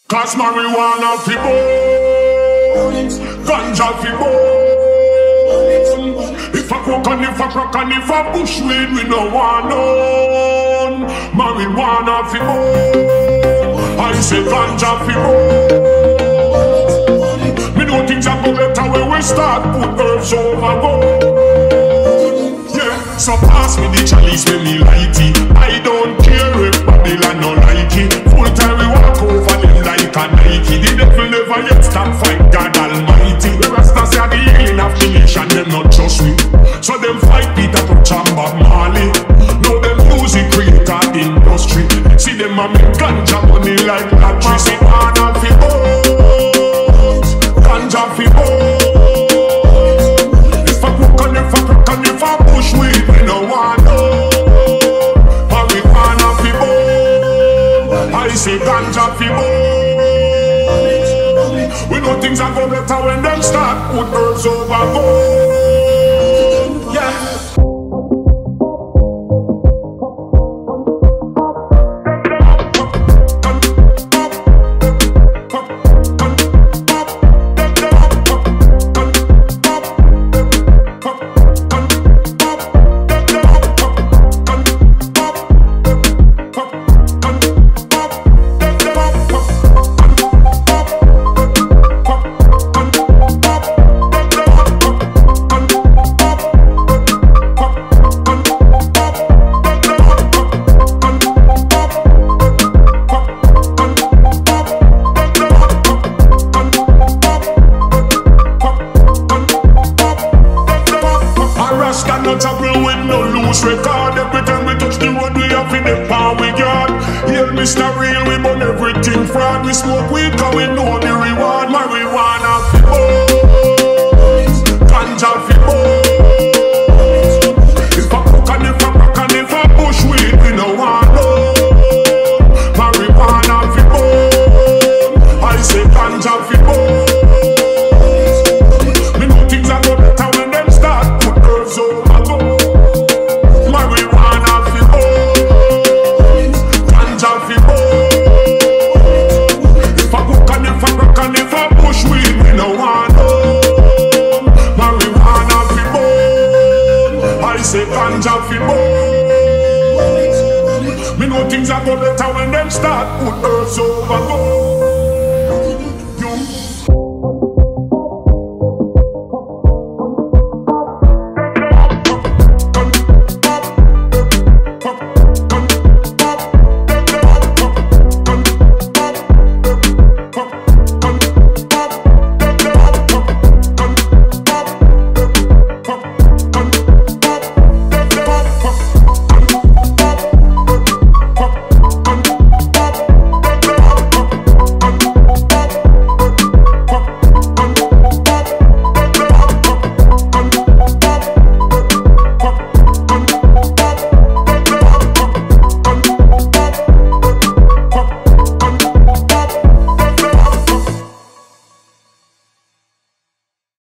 Cause marijuana fi burn, ganja fi burn. If a coke and if a crack and if a bushweed, we no want none. Marijuana fi burn, I say ganja fi burn. Me know things are go better when we start put herbs over gold. Yeah, so pass me the chalice when me light it. I don't care if Babylon no like it. Full time we walk over them like a Nike. The devil never yet stop fight God Almighty. The Rastas are the healing of the nation, them not trust me. So them fight Peter to Chamba Marley. Now them music creator industry. See them a make ganja money like lottery. See Ghana fi bones, ganja fi bones. If I cook and if I crack and if I bushweed, we no want no. Marijuana fi bones, I say ganja fi bones. We know things are go better when them start put herbs over gold. Yeah. Me know things are go better when them start put herbs over gold.